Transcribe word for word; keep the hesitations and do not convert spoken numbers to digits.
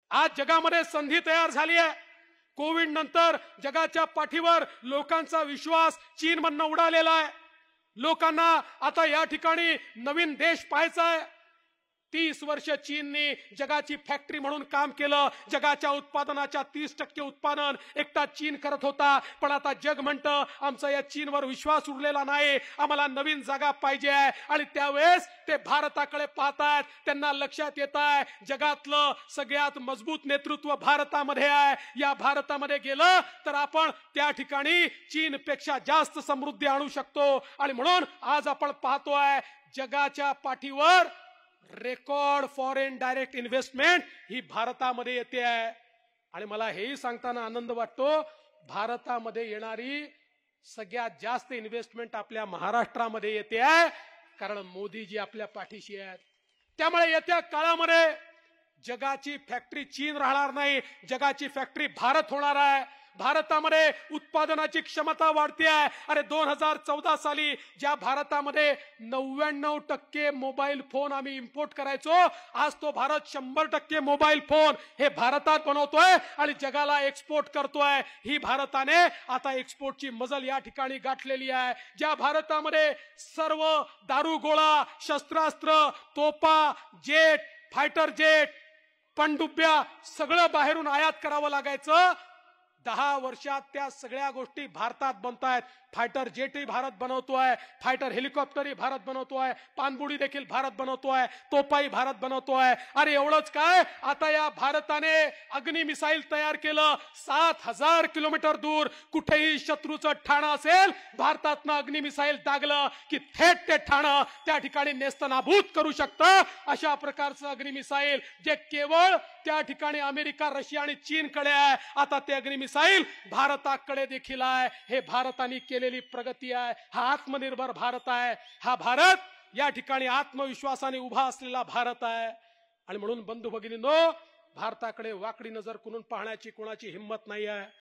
आज जगामध्ये संधी तयार झाली आहे। कोविड नंतर जगाच्या पाठीवर लोकांचा विश्वास चीन मधनं उडालेला आहे। लोकांना आता या ठिकाणी नवीन देश पाहायचा आहे। तीस वर्ष चीनने जगाची फॅक्टरी म्हणून काम केलं। जगाच्या उत्पादनाच्या तीस टक्के उत्पादन एकटा चीन करत होता, पण आता जग म्हणतं आमचा या चीनवर विश्वास उरलेला नाही, आम्हाला नवीन जागा पाहिजे आहे। आणि त्यावेळेस ते भारताकडे पाहतात, त्यांना लक्षात येत आहे जगातलं सगळ्यात मजबूत नेतृत्व भारतामध्ये आहे। या भारतामध्ये गेलं तर आपण त्या ठिकाणी चीनपेक्षा जास्त समृद्धी आणू शकतो। आणि म्हणून आज आपण पाहतोय जगाच्या पाठीवर रेकॉर्ड फॉरेन डायरेक्ट इन्व्हेस्टमेंट ही भारतामध्ये येते आहे। आणि मला हेही सांगताना आनंद वाटतो, भारतामध्ये येणारी सगळ्यात जास्त इन्व्हेस्टमेंट आपल्या महाराष्ट्रामध्ये येते आहे, कारण मोदीजी आपल्या पाठीशी आहेत। त्यामुळे येत्या काळामध्ये जगाची फॅक्टरी चीन राहणार नाही, जगाची फॅक्टरी भारत होणार आहे। भारतामध्ये उत्पादनाची क्षमता वाढते आहे। अरे दोन हजार चौदा साली ज्या भारतामध्ये नव्याण्णव टक्के मोबाईल फोन आम्ही इम्पोर्ट करायचो, आज तो भारत शंभर टक्के मोबाईल फोन हे भारतात बनवतोय आणि जगाला एक्सपोर्ट करतोय। ही भारताने आता एक्सपोर्टची मजल या ठिकाणी गाठलेली आहे। ज्या भारतामध्ये सर्व दारुगोळा, शस्त्रास्त्र, तोफा, जेट, फायटर जेट, पणडुब्या सगळं बाहेरून आयात करावं लागायचं, दहा वर्षात त्या सगळ्या गोष्टी भारतात बनतायत। फायटर जेटही भारत बनवतोय, फायटर हेलिकॉप्टरही भारत बनवतोय, पाणबुडी देखील भारत बनवतोय, तोफाही भारत बनवतोय। अरे एवढंच काय, आता या भारताने अग्नि मिसाईल तयार केलं। सात हजार किलोमीटर दूर कुठेही शत्रूचं ठाणं असेल, भारतातनं अग्नि मिसाईल दागलं की थेट ते ठाणं त्या ठिकाणी नेस्तनाभूत करू शकतं। अशा प्रकारचं अग्नि मिसाईल जे केवळ त्या ठिकाणी अमेरिका, रशिया आणि चीनकडे आहे, आता ते अग्नि मिसाईल भारताकडे देखील आहे। हे भारताने केलेली प्रगती आहे। हा आत्मनिर्भर भारत आहे। हा भारत या ठिकाणी आत्मविश्वासाने उभा असलेला भारत आहे। आणि म्हणून बंधू भगिनींनो, भारताकडे वाकडी नजर करून पाहण्याची कोणाची हिंमत नाही आहे।